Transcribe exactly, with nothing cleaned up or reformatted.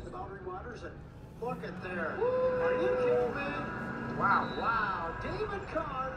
inside the boundary waters, and look at there. Are you kidding me? Wow. Wow. David Carr.